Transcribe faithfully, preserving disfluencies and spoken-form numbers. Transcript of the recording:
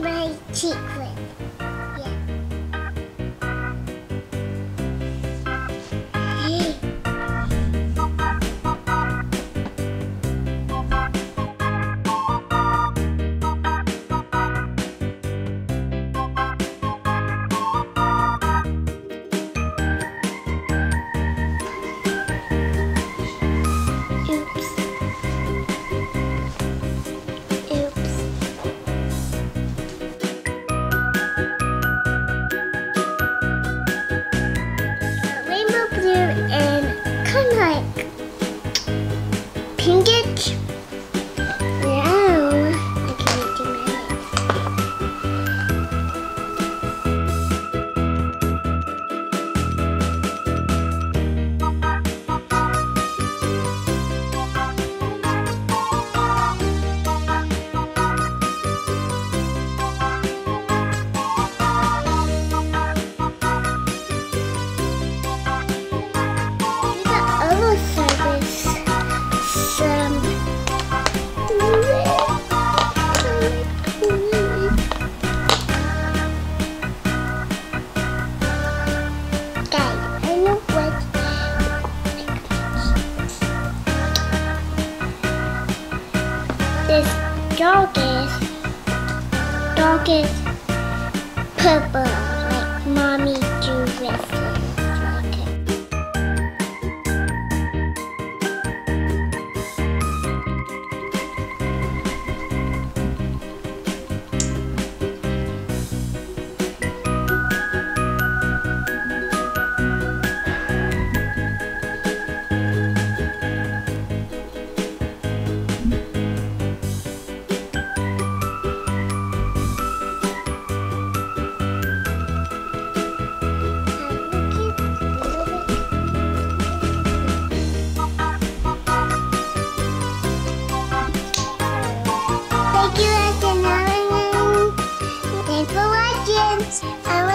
my cheek with. Yeah. Hey. Pinkish brown. I can't do my the other service. Some guys, I know what this dog is. Dog is purple, like mommy do wrestling. Like it. Thank you, Thanks for watching. I